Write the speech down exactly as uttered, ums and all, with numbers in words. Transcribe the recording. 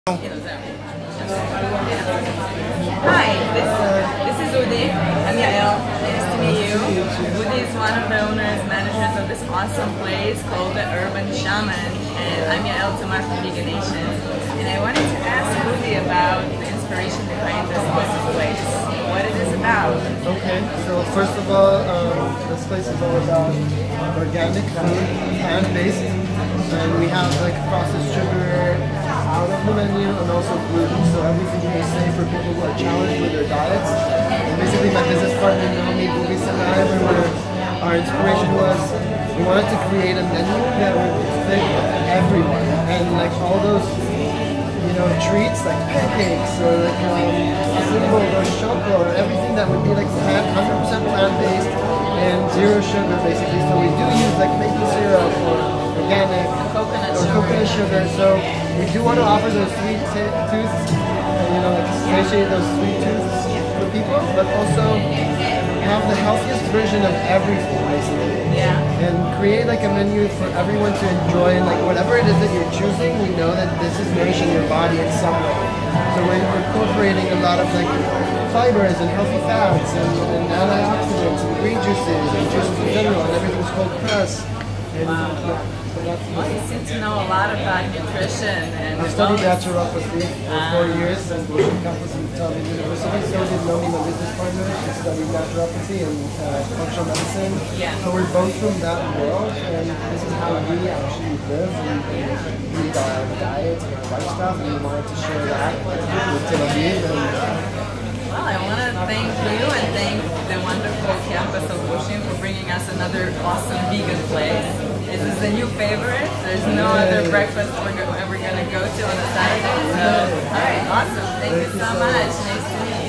Hi, this, this is Udi. I'm Yael. Nice to meet you. Udi is one of the owners, managers of this awesome place called the Urban Shaman, and I'm Yael Tamar from Vegan Nation. And I wanted to ask Udi about the inspiration behind this awesome place, what it is about. Okay, so first of all, um, this place is all about organic food, plant-based, and we have like processed sugar out of the menu and also gluten, so everything is safe for people who are challenged with their diets. And basically my business partner Naomi Bubis and I, we were, our inspiration was we wanted to create a menu that would fit everyone, and like all those you know treats like pancakes or like um, symbol or chocolate or everything that would be like plant, one hundred percent plant-based and zero sugar basically. So we do use like maple syrup or organic Coconut or sugar. coconut sugar. So we do want to offer those sweet tooths, you know, like satiate those sweet tooths for people, but also have the healthiest version of everything basically. Yeah. And create like a menu for everyone to enjoy, and like whatever it is that you're choosing, we know that this is nourishing your body in some way. So we're incorporating a lot of like fibers and healthy fats and, and antioxidants and green juices and juices in general, and everything's cold pressed. And, Wow. yeah, so that's Well, you seem to know a lot about nutrition and I studied wellness. naturopathy for Ah. four years at Bishop Campus in Tel Aviv University. So did Naomi, my business partner. She studied naturopathy and uh, functional medicine. Yeah. So we're both from that world, and this is how we actually live and, and lead our diet and our lifestyle. And we wanted to share that with Tel Aviv. And, Well, I want to thank you and thank the wonderful campus of Bushim for bringing us another awesome vegan place. This is the new favorite. There's no other breakfast we're go- ever going to go to on a Saturday. So, all right, awesome. Thank, you so much. Nice to meet you.